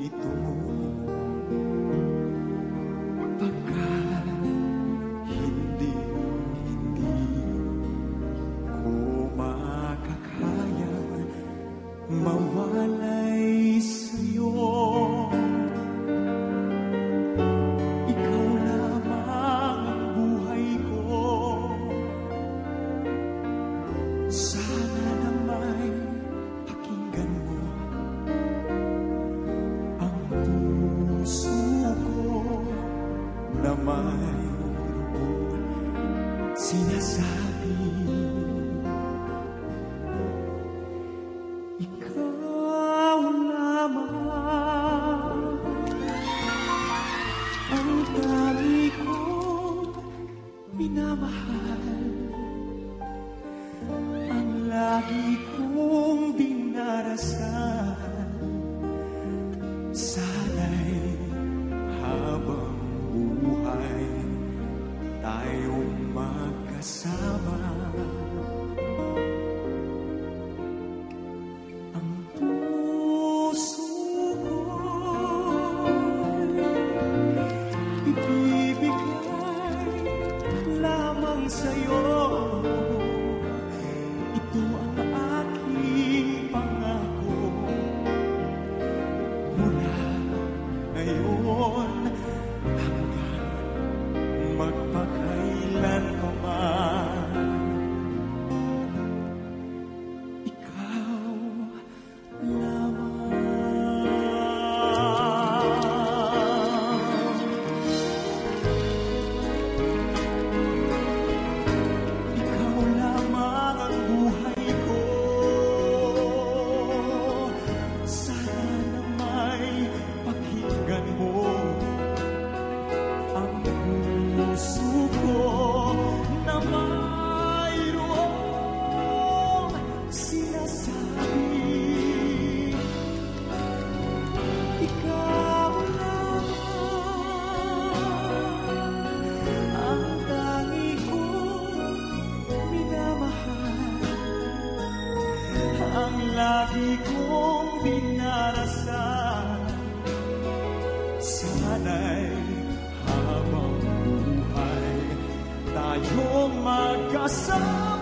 ito. Pagkat hindi ko makakaya mawalay sa'yo. Ikaw lamang ang buhay ko. Sana nama'y pakinggan mo ang puso ko na mayroon sinasabi. Ikaw lamang ang dami kong minamahal, ang lagi kong dinarasal. Sana'y habang buhay tayong magkasama. Ang puso ko'y ibibigay lamang sa'yo. Ito ang aking pangako mula ngayon hanggang magpakailan pa man. Ikaw lamang. Ikaw lamang ang buhay ko. Sana nama'y pakinggan mo ang puso ko na mayroong sinasabi. Ikaw lamang ang tangi kong minamahal, ang lagi kong dinarasal. Sana'y habang buhay tayong magkasama.